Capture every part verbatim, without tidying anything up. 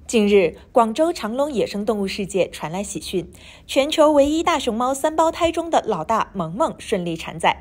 近日，广州长隆野生动物世界传来喜讯，全球唯一大熊猫三胞胎中的老大萌萌顺利产崽。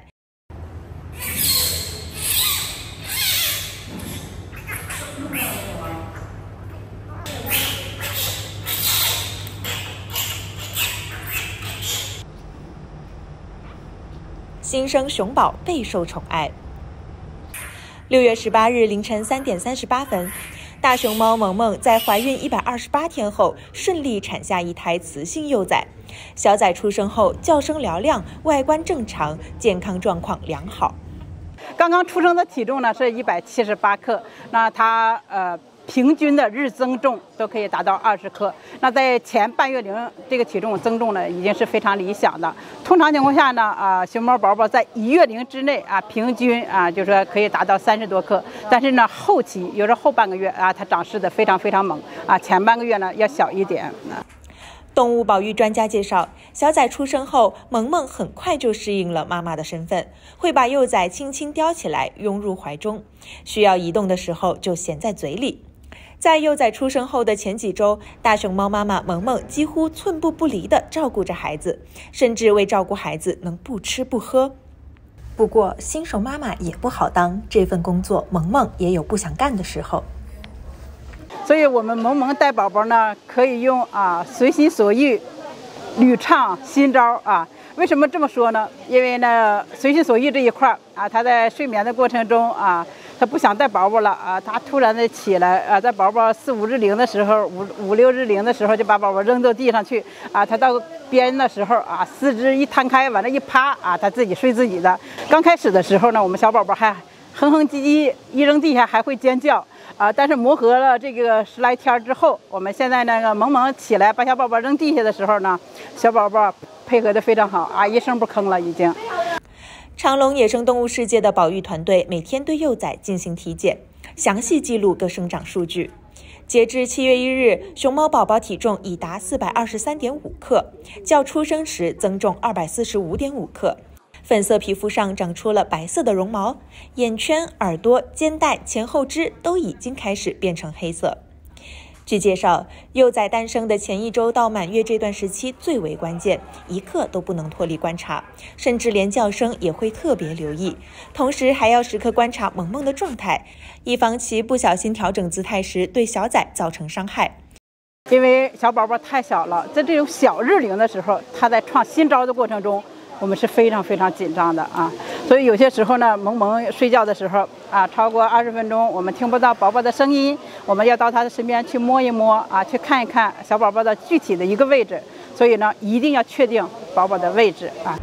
新生熊宝备受宠爱。六月十八日凌晨三点三十八分。大熊猫萌萌在怀孕一百二十八天后顺利产下一胎雌性幼崽，小崽出生后叫声嘹亮，外观正常，健康状况良好。 刚刚出生的体重呢是一百七十八克，那它呃平均的日增重都可以达到二十克。那在前半月龄这个体重增重呢已经是非常理想的。通常情况下呢，啊、呃、熊猫宝宝在一月龄之内啊，平均啊就是说可以达到三十多克。但是呢，后期有时候后半个月啊，它长势的非常非常猛啊，前半个月呢要小一点。 动物保育专家介绍，小崽出生后，萌萌很快就适应了妈妈的身份，会把幼崽轻轻叼起来拥入怀中，需要移动的时候就衔在嘴里。在幼崽出生后的前几周，大熊猫妈妈萌萌几乎寸步不离地照顾着孩子，甚至为照顾孩子能不吃不喝。不过新手妈妈也不好当，这份工作萌萌也有不想干的时候。 所以我们萌萌带宝宝呢，可以用啊随心所欲，屡创新招啊。为什么这么说呢？因为呢，随心所欲这一块啊，他在睡眠的过程中啊，他不想带宝宝了啊，他突然的起来啊，在宝宝四五日龄的时候，五五六日龄的时候，就把宝宝扔到地上去啊，他到边的时候啊，四肢一摊开，往那一趴啊，他自己睡自己的。刚开始的时候呢，我们小宝宝还哼哼唧唧，一扔地下还会尖叫。啊，但是磨合了这个十来天之后，我们现在那个萌萌起来把小宝宝扔地下的时候呢，小宝宝配合的非常好啊，一声不吭了已经。 长隆野生动物世界的保育团队每天对幼崽进行体检，详细记录各生长数据。截至七月一日，熊猫宝宝体重已达四百二十三点五克，较出生时增重二百四十五点五克。粉色皮肤上长出了白色的绒毛，眼圈、耳朵、肩带、前后肢都已经开始变成黑色。据介绍，幼崽诞生的前一周到满月这段时期最为关键，一刻都不能脱离观察，甚至连叫声也会特别留意，同时还要时刻观察萌萌的状态，以防其不小心调整姿态时对小崽造成伤害。 因为小宝宝太小了，在这种小日龄的时候，他在创新招的过程中，我们是非常非常紧张的啊，所以有些时候呢，萌萌睡觉的时候啊，超过二十分钟，我们听不到宝宝的声音，我们要到他的身边去摸一摸啊，去看一看小宝宝的具体的一个位置，所以呢，一定要确定宝宝的位置啊。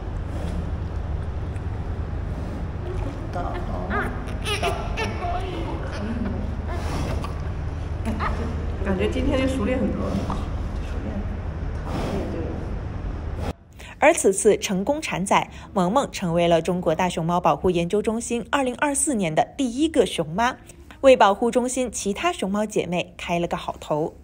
感觉今天就熟练很多。 而此次成功产崽，萌萌成为了中国大熊猫保护研究中心二零二四年的第一个熊妈，为保护中心其他熊猫姐妹开了个好头。